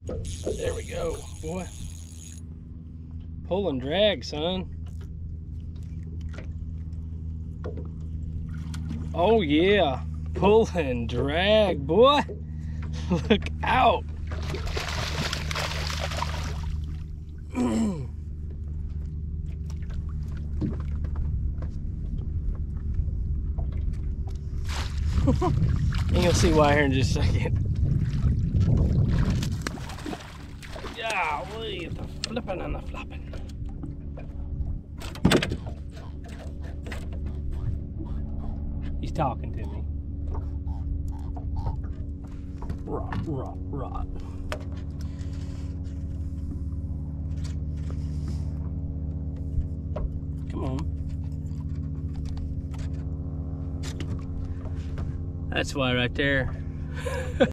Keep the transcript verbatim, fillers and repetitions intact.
There we go, boy. Pull and drag, son. Oh yeah, pull and drag, boy. Look out. You'll see why here in just a second. Yeah, wait, the flipping and the flopping. He's talking to me. Rot, rot, rot. Come on. That's why right there.